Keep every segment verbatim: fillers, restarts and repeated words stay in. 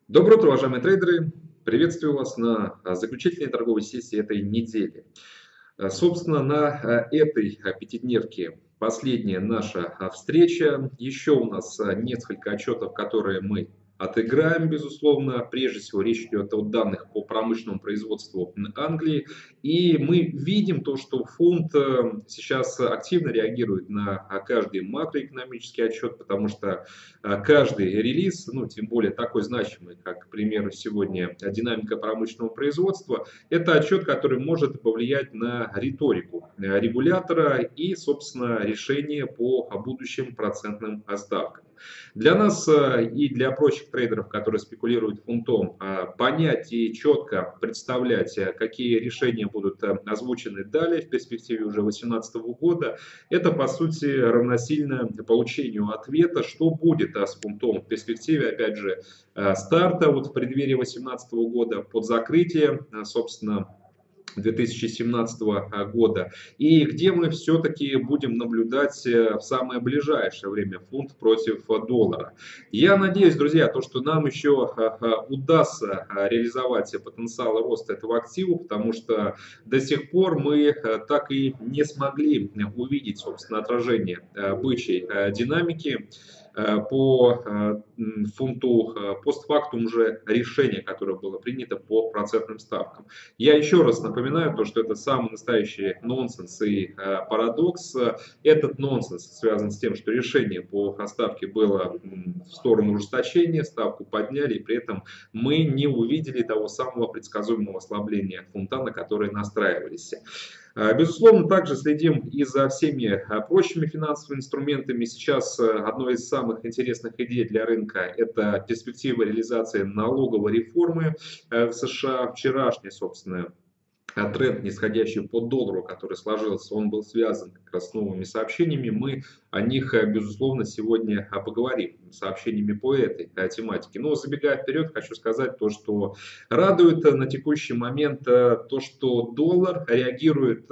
Доброе утро, уважаемые трейдеры! Приветствую вас на а, заключительной торговой сессии этой недели. А, Собственно, на а, этой а, пятидневке последняя наша а, встреча. Еще у нас а, несколько отчетов, которые мы отыграем, безусловно. Прежде всего, речь идет о данных по промышленному производству Англии. И мы видим то, что фунт э, сейчас активно реагирует на а, каждый макроэкономический отчет, потому что а, каждый релиз, ну, тем более такой значимый, как, к примеру, сегодня динамика промышленного производства, это отчет, который может повлиять на риторику э, регулятора и, собственно, решение по будущим процентным ставкам. Для нас э, и для прочих трейдеров, которые спекулируют фунтом, э, понять и четко представлять, э, какие решения будут э, озвучены далее в перспективе уже две тысячи восемнадцатого года, это по сути равносильно получению ответа, что будет э, с фунтом в перспективе, опять же, э, старта вот в преддверии две тысячи восемнадцатого года под закрытие, э, собственно, две тысячи семнадцатого года, и где мы все-таки будем наблюдать в самое ближайшее время фунт против доллара. Я надеюсь, друзья, то, что нам еще удастся реализовать потенциал роста этого актива, потому что до сих пор мы так и не смогли увидеть, собственно, отражение бычьей динамики по фунту постфактум уже решение, которое было принято по процентным ставкам. Я еще раз напоминаю, то, что это самый настоящий нонсенс и парадокс. Этот нонсенс связан с тем, что решение по ставке было в сторону ужесточения, ставку подняли, и при этом мы не увидели того самого предсказуемого ослабления фунта, на которое настраивались. Безусловно, также следим и за всеми прочими финансовыми инструментами. Сейчас одной из самых интересных идей для рынка – это перспектива реализации налоговой реформы в США. Вчерашняя, собственно, тренд, нисходящий по доллару, который сложился, он был связан как раз с новыми сообщениями. Мы о них, безусловно, сегодня поговорим, сообщениями по этой тематике. Но забегая вперед, хочу сказать то, что радует на текущий момент то, что доллар реагирует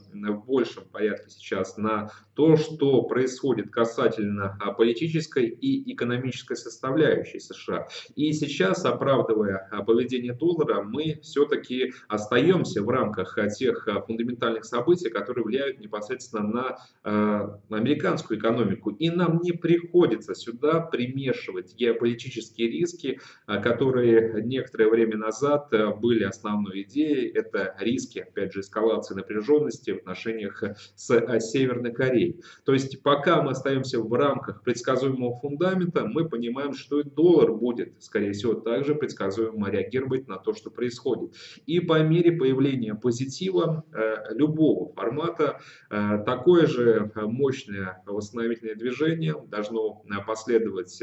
в большем порядке сейчас на то, что происходит касательно политической и экономической составляющей США. И сейчас, оправдывая поведение доллара, мы все-таки остаемся в рамках тех фундаментальных событий, которые влияют непосредственно на э, американскую экономику. И нам не приходится сюда примешивать геополитические риски, которые некоторое время назад были основной идеей. Это риски, опять же, эскалации напряженности в отношениях с Северной Кореей. То есть пока мы остаемся в рамках предсказуемого фундамента, мы понимаем, что и доллар будет, скорее всего, также предсказуемо реагировать на то, что происходит. И по мере появления позитива э, любого формата, э, такое же мощное восстановительное движение должно последовать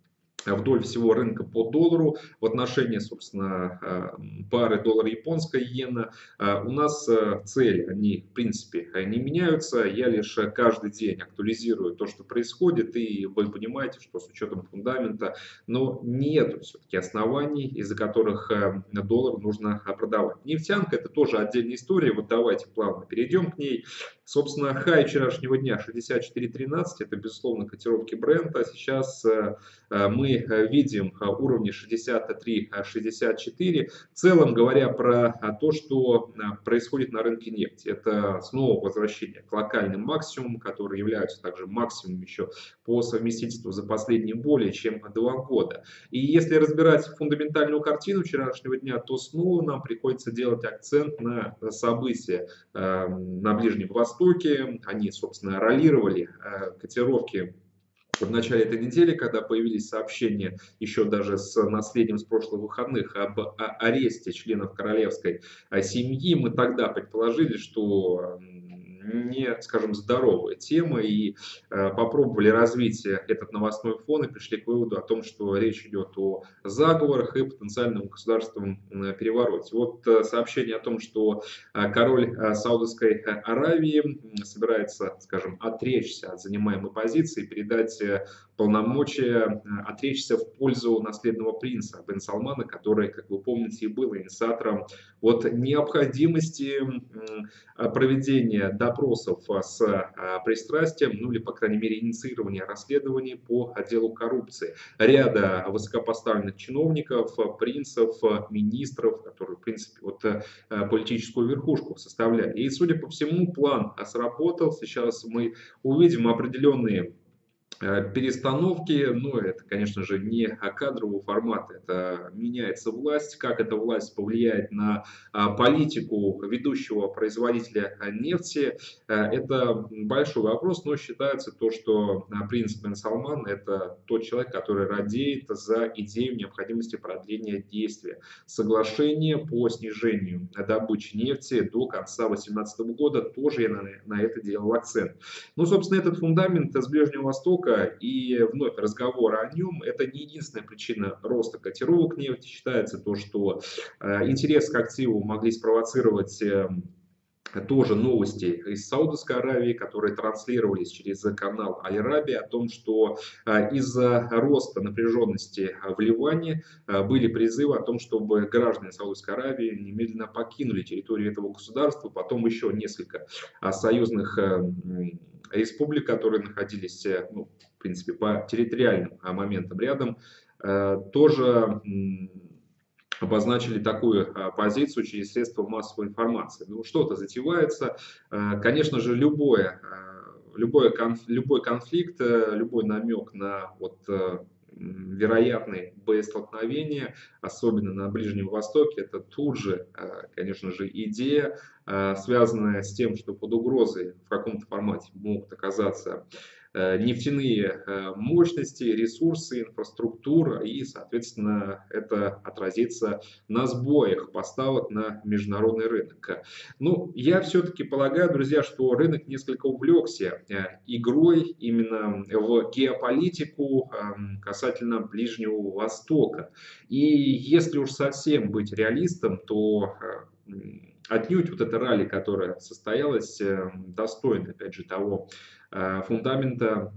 вдоль всего рынка по доллару в отношении, собственно, пары доллар-японская иена. У нас цели, они в принципе не меняются. Я лишь каждый день актуализирую то, что происходит, и вы понимаете, что с учетом фундамента, но нет все-таки оснований, из-за которых доллар нужно продавать. Нефтянка — это тоже отдельная история. Вот давайте плавно перейдем к ней. Собственно, хай вчерашнего дня шестьдесят четыре тринадцать, это, безусловно, котировки брента. Сейчас мы видим уровни шестьдесят три шестьдесят четыре. В целом, говоря про то, что происходит на рынке нефти, это снова возвращение к локальным максимумам, которые являются также максимумом еще по совместительству за последние более чем два года. И если разбирать фундаментальную картину вчерашнего дня, то снова нам приходится делать акцент на события на Ближнем Востоке. Они, собственно, роллировали котировки в начале этой недели, когда появились сообщения еще даже с наследием с прошлых выходных об аресте членов королевской семьи, мы тогда предположили, что не, скажем, здоровая тема, и э, попробовали развить этот новостной фон и пришли к выводу о том, что речь идет о заговорах и потенциальном государственном э, перевороте. Вот э, сообщение о том, что э, король э, Саудовской Аравии собирается, скажем, отречься от занимаемой позиции, передать э, полномочия, э, отречься в пользу наследного принца бен Салмана, который, как вы помните, и был инициатором от необходимости э, проведения допроса допросов с пристрастием, ну или, по крайней мере, инициирования расследований по делу коррупции ряда высокопоставленных чиновников, принцев, министров, которые, в принципе, вот политическую верхушку составляли. И, судя по всему, план сработал. Сейчас мы увидим определенные перестановки, но это, конечно же, не кадрового формата, это меняется власть, как эта власть повлияет на политику ведущего производителя нефти, это большой вопрос, но считается то, что принц Бен Салман — это тот человек, который радеет за идею необходимости продления действия соглашения по снижению добычи нефти до конца две тысячи восемнадцатого года, тоже я на, на это делал акцент. Ну, собственно, этот фундамент с Ближнего Востока и вновь разговор о нем — это не единственная причина роста котировок нефти. Считается то, что э, интерес к активу могли спровоцировать э, тоже новости из Саудовской Аравии, которые транслировались через канал Аль-Раби, о том, что э, из-за роста напряженности в Ливане э, были призывы о том, чтобы граждане Саудовской Аравии немедленно покинули территорию этого государства. Потом еще несколько э, союзных э, республик, которые находились, ну, в принципе, по территориальным моментам рядом, тоже обозначили такую позицию через средства массовой информации. Ну, что-то затевается. Конечно же, любое, любой, конф, любой конфликт, любой намек на вот, вероятные боестолкновения, особенно на Ближнем Востоке, это тут же, конечно же, идея, связанная с тем, что под угрозой в каком-то формате могут оказаться нефтяные мощности, ресурсы, инфраструктура, и, соответственно, это отразится на сбоях поставок на международный рынок. Ну, я все-таки полагаю, друзья, что рынок несколько увлекся игрой именно в геополитику касательно Ближнего Востока. И если уж совсем быть реалистом, то отнюдь вот это ралли, которое состоялось, достойно, опять же, того фундамента,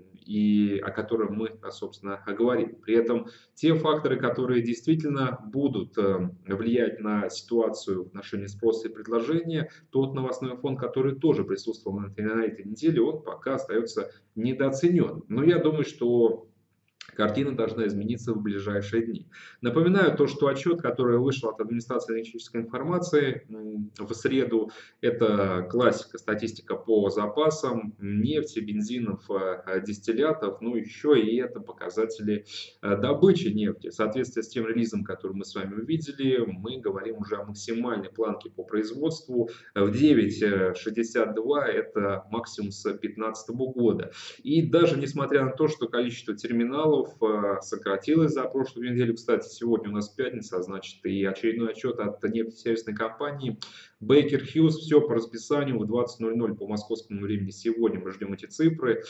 и о котором мы, собственно, говорим. При этом те факторы, которые действительно будут влиять на ситуацию в отношении спроса и предложения, тот новостной фон, который тоже присутствовал на этой, на этой неделе, он пока остается недооценен. Но я думаю, что картина должна измениться в ближайшие дни. Напоминаю то, что отчет, который вышел от администрации энергетической информации в среду, это классика, статистика по запасам нефти, бензинов, дистиллятов, ну еще и это показатели добычи нефти. В соответствии с тем релизом, который мы с вами увидели, мы говорим уже о максимальной планке по производству в девять шестьдесят два, это максимум с две тысячи пятнадцатого года. И даже несмотря на то, что количество терминалов сократилось за прошлую неделю. Кстати, сегодня у нас пятница, значит, и очередной отчет от нефтесервисной компании Baker Hughes. Все по расписанию в двадцать ноль ноль по московскому времени сегодня мы ждем эти цифры.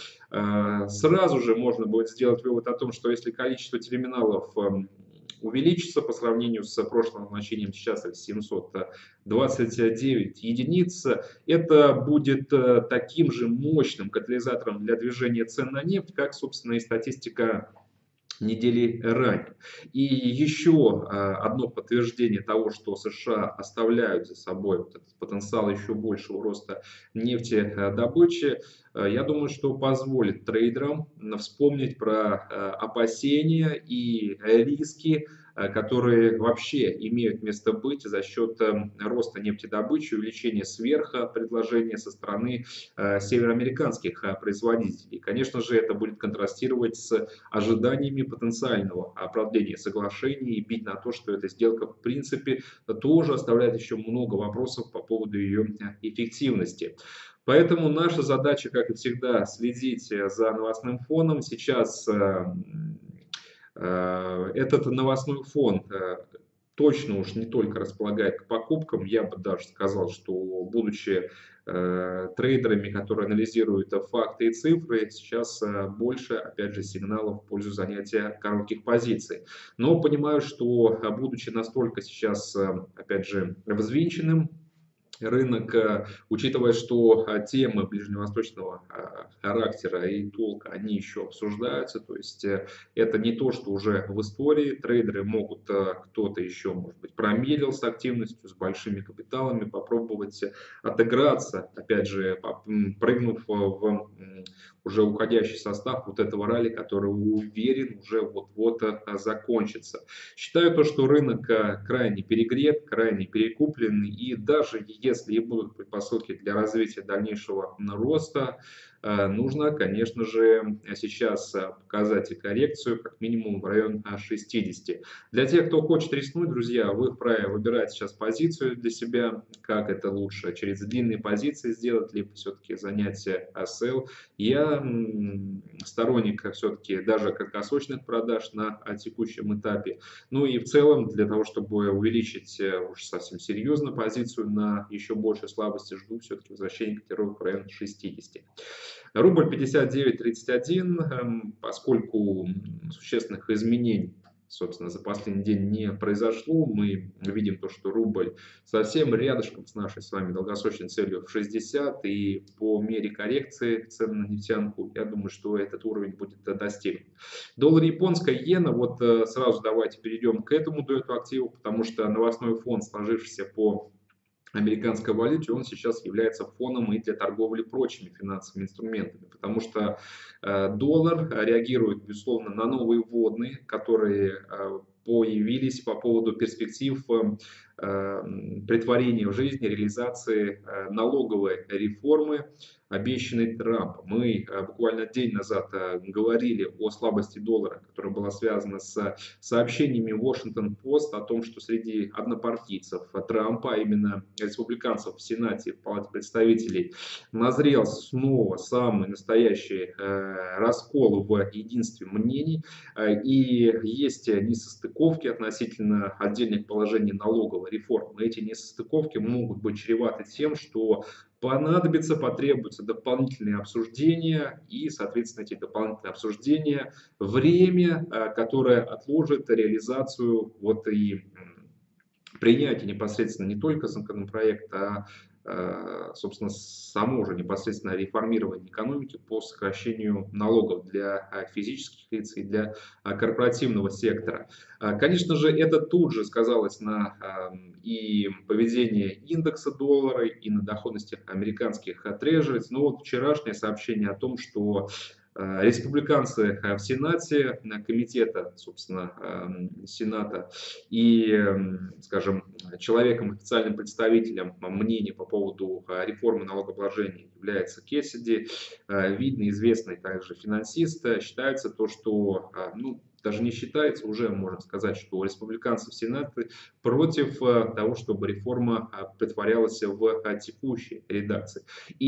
Сразу же можно будет сделать вывод о том, что если количество терминалов увеличится по сравнению с прошлым значением, сейчас семьсот двадцать девять единиц, это будет таким же мощным катализатором для движения цен на нефть, как, собственно, и статистика недели ранее. И еще одно подтверждение того, что США оставляют за собой вот этот потенциал еще большего роста нефтедобычи, я думаю, что позволит трейдерам вспомнить про опасения и риски, которые вообще имеют место быть за счет роста нефтедобычи, увеличения сверхпредложения со стороны североамериканских производителей. Конечно же, это будет контрастировать с ожиданиями потенциального продления соглашений и бить на то, что эта сделка в принципе тоже оставляет еще много вопросов по поводу ее эффективности. Поэтому наша задача, как и всегда, следить за новостным фоном. Сейчас этот новостной фон точно уж не только располагает к покупкам, я бы даже сказал, что будучи э, трейдерами, которые анализируют факты и цифры, сейчас э, больше, опять же, сигналов в пользу занятия коротких позиций. Но понимаю, что будучи настолько сейчас, э, опять же, взвинченным рынок, э, учитывая, что э, темы ближневосточного э, характера и толка, они еще обсуждаются, то есть э, это не то, что уже в истории, трейдеры могут, э, кто-то еще, может быть, промедлил с активностью, с большими капиталами, попробовать э, отыграться, опять же, поп- м, прыгнув э, в м, уже уходящий состав вот этого ралли, который уверен уже вот-вот э, закончится. Считаю то, что рынок э, крайне перегрет, крайне перекуплен, и даже если и будут предпосылки для развития дальнейшего м, роста, э, нужно, конечно же, сейчас э, показать и коррекцию как минимум в район а, шестидесяти. Для тех, кто хочет рискнуть, друзья, вы вправе выбирать сейчас позицию для себя, как это лучше, через длинные позиции сделать, либо все-таки занять а, sell. Я м, сторонник все-таки даже краткосрочных продаж на а, текущем этапе. Ну и в целом, для того, чтобы увеличить э, уж совсем серьезно позицию на еще большей слабости, жду все-таки возвращения котировок в район шестидесяти. Рубль пятьдесят девять тридцать один, эм, поскольку м, существенных изменений, собственно, за последний день не произошло, мы видим то, что рубль совсем рядышком с нашей с вами долгосрочной целью в шестьдесят, и по мере коррекции цен на нефтянку, я думаю, что этот уровень будет э, достигнут. Доллар японская иена, вот э, сразу давайте перейдем к этому дуэту активов, потому что новостной фон, сложившийся по американской валюте, он сейчас является фоном и для торговли прочими финансовыми инструментами, потому что э, доллар реагирует, безусловно, на новые вводные, которые э, появились по поводу перспектив э, претворения в жизнь, реализации э, налоговой реформы, обещанной Трампом. Мы э, буквально день назад э, говорили о слабости доллара, которая была связана с сообщениями Washington Post о том, что среди однопартийцев Трампа, а именно республиканцев в Сенате и в Палате представителей, назрел снова самый настоящий э, раскол в единстве мнений. Э, и есть несостыковки относительно отдельных положений налоговой реформы. Эти несостыковки могут быть чреваты тем, что понадобится, потребуются дополнительные обсуждения, и, соответственно, эти дополнительные обсуждения, время, которое отложит реализацию вот и принятие непосредственно не только законопроекта, а, собственно, само же непосредственно реформирование экономики по сокращению налогов для физических лиц и для корпоративного сектора. Конечно же, это тут же сказалось на и поведении индекса доллара, и на доходности американских трежерис. Но вот вчерашнее сообщение о том, что республиканцы в Сенате, комитета, собственно, Сената и, скажем, человеком, официальным представителем мнения по поводу реформы налогообложения является Кессиди, видный, известный также финансист. Считается то, что, ну, даже не считается, уже можно сказать, что республиканцы в Сенате против того, чтобы реформа претворялась в текущей редакции.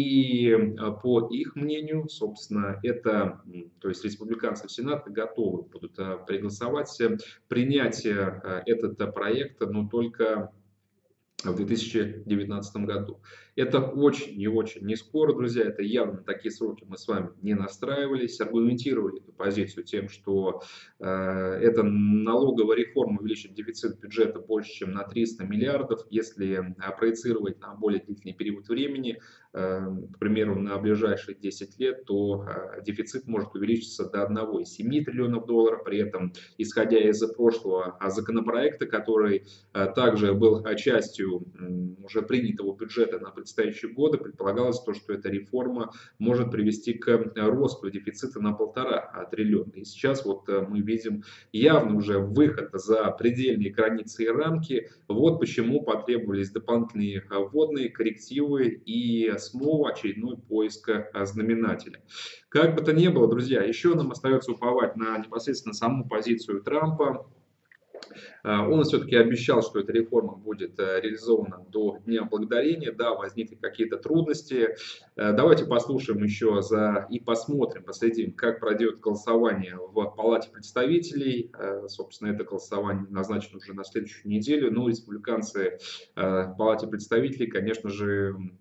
И по их мнению, собственно, это, то есть республиканцы в Сенате готовы будут проголосовать, принять этот проект, но только в две тысячи девятнадцатом году. Это очень и очень не скоро, друзья, это явно на такие сроки мы с вами не настраивались, аргументировали эту позицию тем, что э, эта налоговая реформа увеличит дефицит бюджета больше, чем на триста миллиардов, если э, проецировать на более длительный период времени, э, к примеру, на ближайшие десять лет, то э, дефицит может увеличиться до одного целых семи десятых триллионов долларов, при этом, исходя из прошлого законопроекта, который э, также был частью уже принятого бюджета на предстоящие годы, предполагалось то, что эта реформа может привести к росту дефицита на полтора триллиона. И сейчас вот мы видим явно уже выход за предельные границы и рамки. Вот почему потребовались дополнительные вводные коррективы и снова очередной поиск знаменателя. Как бы то ни было, друзья, еще нам остается уповать на непосредственно саму позицию Трампа. Он все-таки обещал, что эта реформа будет реализована до Дня Благодарения. Да, возникли какие-то трудности. Давайте послушаем еще за и посмотрим, последим, как пройдет голосование в Палате представителей. Собственно, это голосование назначено уже на следующую неделю. Но республиканцы в Палате представителей, конечно же,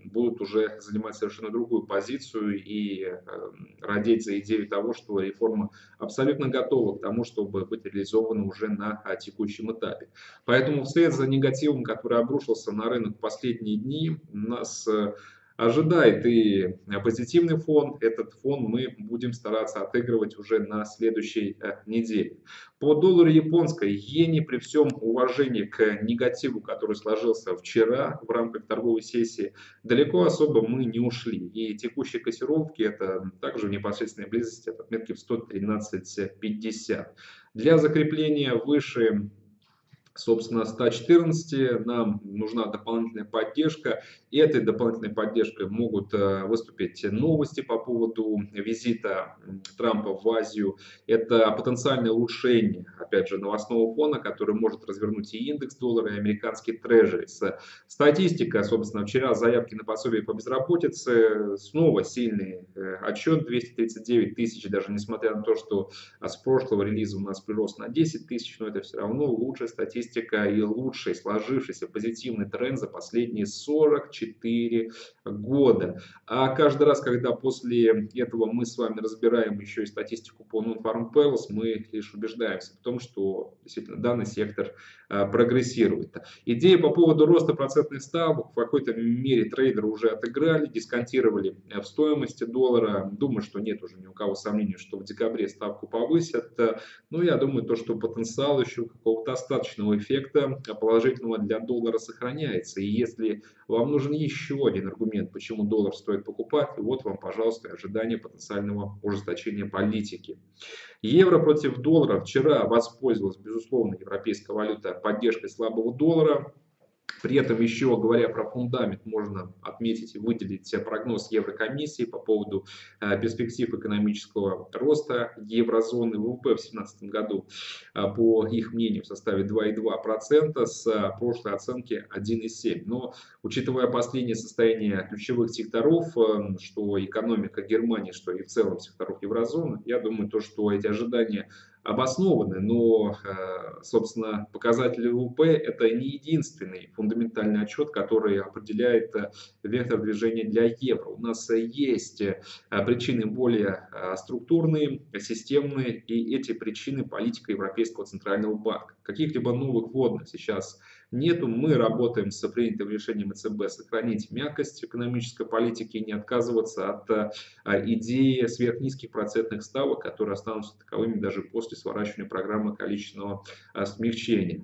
будут уже занимать совершенно другую позицию и э, родить за идею того, что реформа абсолютно готова к тому, чтобы быть реализована уже на а, текущем этапе. Поэтому вслед за негативом, который обрушился на рынок в последние дни, нас э, ожидает и позитивный фон. Этот фон мы будем стараться отыгрывать уже на следующей э, неделе. По доллару японской иене, при всем уважении к негативу, который сложился вчера в рамках торговой сессии, далеко особо мы не ушли. И текущие котировки это также в непосредственной близости от отметки в сто тринадцать пятьдесят. Для закрепления выше, собственно, ста четырнадцати нам нужна дополнительная поддержка. И этой дополнительной поддержкой могут выступить новости по поводу визита Трампа в Азию. Это потенциальное улучшение, опять же, новостного фона, который может развернуть и индекс доллара, и американский трежерис. Статистика, собственно, вчера заявки на пособие по безработице, снова сильный отчет, двести тридцать девять тысяч, даже несмотря на то, что с прошлого релиза у нас прирост на десять тысяч, но это все равно лучшая статистика и лучший сложившийся позитивный тренд за последние сорок четыре года. А каждый раз, когда после этого мы с вами разбираем еще и статистику по Non-Farm Payrolls, мы лишь убеждаемся в том, что действительно данный сектор а, прогрессирует. Идеи по поводу роста процентных ставок в какой-то мере трейдеры уже отыграли, дисконтировали в стоимости доллара. Думаю, что нет уже ни у кого сомнений, что в декабре ставку повысят. Ну, я думаю, то, что потенциал еще какого-то остаточного эффекта положительного для доллара сохраняется. И если вам нужен еще один аргумент, почему доллар стоит покупать, вот вам, пожалуйста, ожидание потенциального ужесточения политики. Евро против доллара вчера воспользовалась, безусловно, европейская валюта поддержкой слабого доллара. При этом еще, говоря про фундамент, можно отметить и выделить прогноз Еврокомиссии по поводу э, перспектив экономического роста еврозоны. ВВП в две тысячи семнадцатом году, э, по их мнению, в составе два и два процента с э, прошлой оценки один и семь процента. Но, учитывая последнее состояние ключевых секторов, э, что экономика Германии, что и в целом секторов еврозоны, я думаю, то, что эти ожидания обоснованы, но, собственно, показатели ВВП это не единственный фундаментальный отчет, который определяет вектор движения для евро. У нас есть причины более структурные, системные, и эти причины политика Европейского центрального банка. Каких-либо новых вводных сейчас нету. Мы работаем с принятым решением ЭЦБ сохранить мягкость экономической политики и не отказываться от идеи сверхнизких процентных ставок, которые останутся таковыми даже после сворачивания программы количественного смягчения.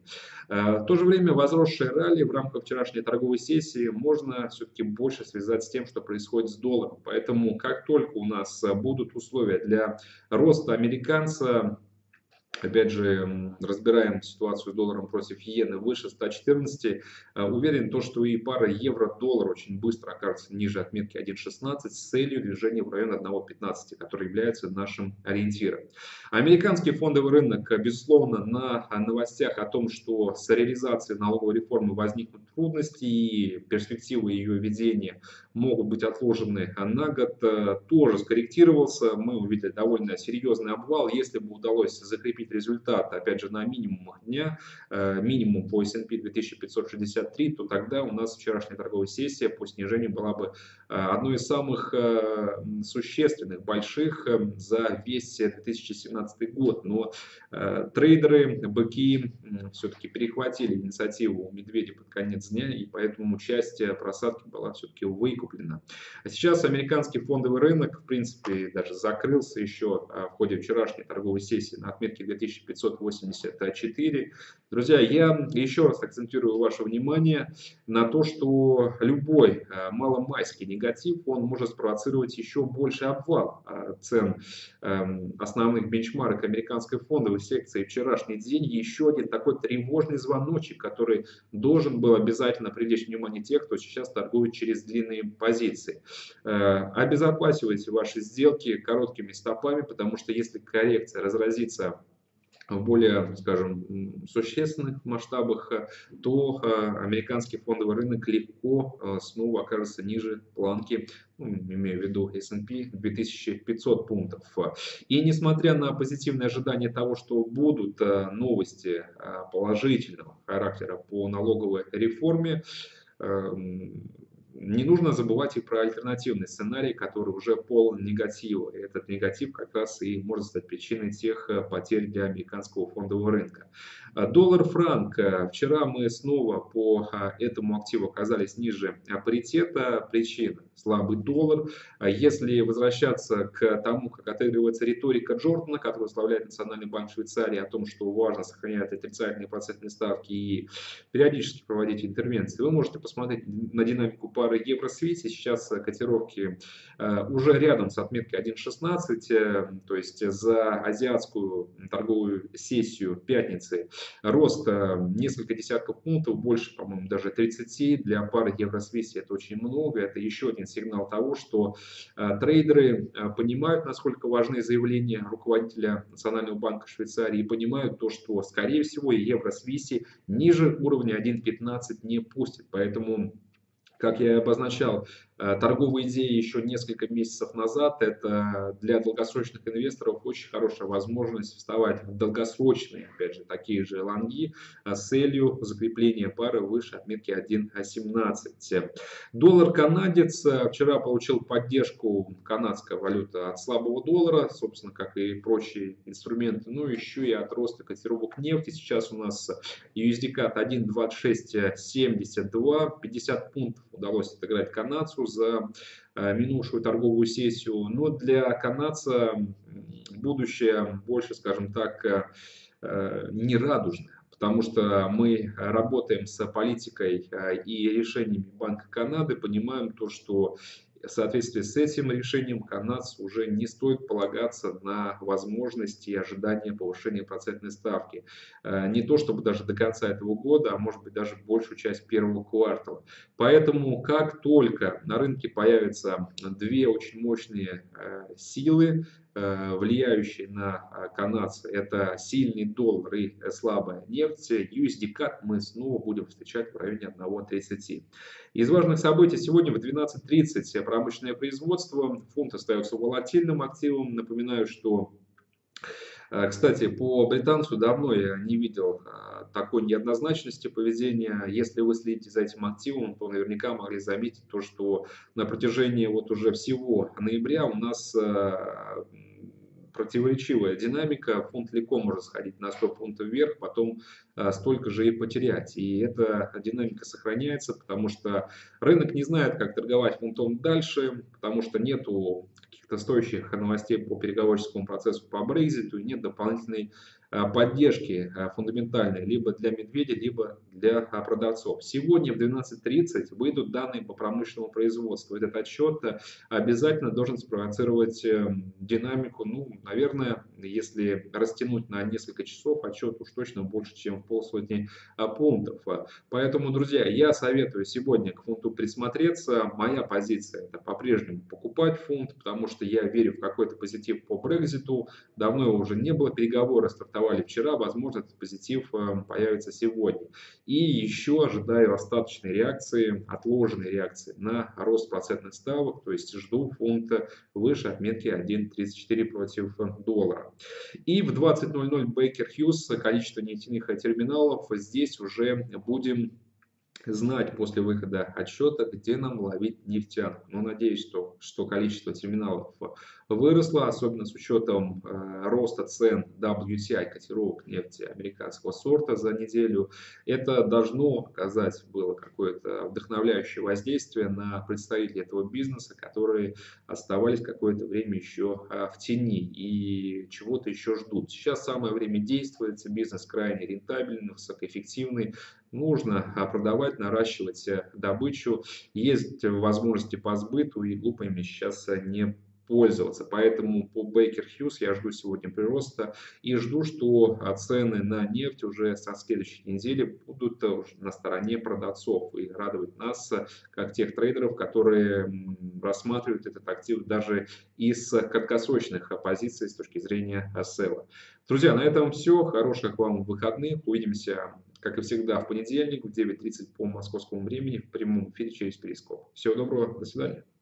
В то же время возросшее ралли в рамках вчерашней торговой сессии можно все-таки больше связать с тем, что происходит с долларом. Поэтому как только у нас будут условия для роста американца, опять же, разбираем ситуацию с долларом против иены выше ста четырнадцати. Уверен, то, что и пара евро-доллар очень быстро окажется ниже отметки один шестнадцать с целью движения в район одного пятнадцати, который является нашим ориентиром. Американский фондовый рынок, безусловно, на новостях о том, что с реализацией налоговой реформы возникнут трудности и перспективы ее введения могут быть отложены на год, тоже скорректировался. Мы увидели довольно серьезный обвал. Если бы удалось закрепить результат, опять же, на минимумах дня, минимум по эс энд пи две тысячи пятьсот шестьдесят три, то тогда у нас вчерашняя торговая сессия по снижению была бы одной из самых существенных, больших за весь две тысячи семнадцатый год. Но трейдеры, быки все-таки перехватили инициативу у медведя под конец дня, и поэтому часть просадки была все-таки выкуплена. А сейчас американский фондовый рынок, в принципе, даже закрылся еще в ходе вчерашней торговой сессии на отметке две тысячи пятьсот восемьдесят четыре. Друзья, я еще раз акцентирую ваше внимание на то, что любой маломайский негатив, он может спровоцировать еще больше обвал цен основных бенчмарок американской фондовой секции. Вчерашний день еще один такой тревожный звоночек, который должен был обязательно привлечь внимание тех, кто сейчас торгует через длинные позиции. Обезопасивайте ваши сделки короткими стопами, потому что если коррекция разразится в более, скажем, существенных масштабах, то американский фондовый рынок легко снова окажется ниже планки, ну, имею в виду эс энд пи, две тысячи пятьсот пунктов. И несмотря на позитивное ожидание того, что будут новости положительного характера по налоговой реформе, не нужно забывать и про альтернативный сценарий, который уже полон негатива. И этот негатив как раз и может стать причиной тех потерь для американского фондового рынка. Доллар-франк. Вчера мы снова по этому активу оказались ниже паритета. Причина – слабый доллар. Если возвращаться к тому, как отыгрывается риторика Джордана, который возглавляет Национальный банк Швейцарии, о том, что важно сохранять отрицательные процентные ставки и периодически проводить интервенции, вы можете посмотреть на динамику пары евро-свити. Сейчас котировки уже рядом с отметкой один шестнадцать, то есть за азиатскую торговую сессию пятницы рост несколько десятков пунктов, больше, по-моему, даже тридцати. Для пары евро-свити это очень много. Это еще один сигнал того, что трейдеры понимают, насколько важны заявления руководителя Национального банка Швейцарии, и понимают то, что, скорее всего, евро-свити ниже уровня один пятнадцать не пустит. Поэтому, как я и обозначал, торговые идеи еще несколько месяцев назад, это для долгосрочных инвесторов очень хорошая возможность вставать в долгосрочные, опять же, такие же лонги с целью закрепления пары выше отметки один семнадцать. Доллар-канадец вчера получил поддержку, канадская валюта, от слабого доллара, собственно, как и прочие инструменты, но еще и от роста котировок нефти. Сейчас у нас ю эс ди кат один двадцать шесть семьдесят два, пятьдесят пунктов удалось отыграть канадцу за минувшую торговую сессию. Но для канадца будущее больше, скажем так, не радужное. Потому что мы работаем с политикой и решениями Банка Канады, понимаем то, что в соответствии с этим решением канадцу уже не стоит полагаться на возможности и ожидания повышения процентной ставки. Не то чтобы даже до конца этого года, а может быть даже большую часть первого квартала. Поэтому как только на рынке появятся две очень мощные силы, влияющие на канадца, это сильный доллар и слабая нефть, ю эс ди кат мы снова будем встречать в районе один тридцать. Из важных событий сегодня в двенадцать тридцать промышленное производство. Фунт остается волатильным активом. Напоминаю, что, кстати, по британцу давно я не видел такой неоднозначности поведения. Если вы следите за этим активом, то наверняка могли заметить то, что на протяжении вот уже всего ноября у нас противоречивая динамика. Фунт легко может сходить на сто пунктов вверх, потом а, столько же и потерять. И эта динамика сохраняется, потому что рынок не знает, как торговать фунтом дальше, потому что нету каких-то стоящих новостей по переговорческому процессу по Брекситу, и нет дополнительной поддержки фундаментальной либо для медведя, либо для продавцов. Сегодня в двенадцать тридцать выйдут данные по промышленному производству. Этот отчет обязательно должен спровоцировать динамику. Ну, наверное, если растянуть на несколько часов, отчет уж точно больше, чем в полсотни пунктов. Поэтому, друзья, я советую сегодня к фунту присмотреться. Моя позиция — это по-прежнему покупать фунт, потому что я верю в какой-то позитив по Брекситу. Давно его уже не было, переговоры стартовали вчера, возможно, этот позитив появится сегодня. И еще ожидаю остаточной реакции, отложенной реакции на рост процентных ставок, то есть жду фунта выше отметки один тридцать четыре против доллара. И в двадцать ноль ноль Baker Hughes, количество нефтяных терминалов, здесь уже будем знать после выхода отчета, где нам ловить нефтянку. Но надеюсь, что, что количество терминалов выросло, особенно с учетом э, роста цен дабл ю ти ай, котировок нефти американского сорта за неделю. Это должно оказать было какое-то вдохновляющее воздействие на представителей этого бизнеса, которые оставались какое-то время еще э, в тени и чего-то еще ждут. Сейчас самое время действовать, бизнес крайне рентабельный, высокоэффективный. Нужно продавать, наращивать добычу. Есть возможности по сбыту, и глупо ими сейчас не пользоваться. Поэтому по Baker Hughes я жду сегодня прироста и жду, что цены на нефть уже со следующей недели будут на стороне продавцов и радовать нас, как тех трейдеров, которые рассматривают этот актив даже из краткосрочных позиций с точки зрения селла. Друзья, на этом все. Хороших вам выходных. Увидимся, как и всегда, в понедельник в девять тридцать по московскому времени в прямом эфире через Перископ. Всего доброго, до свидания.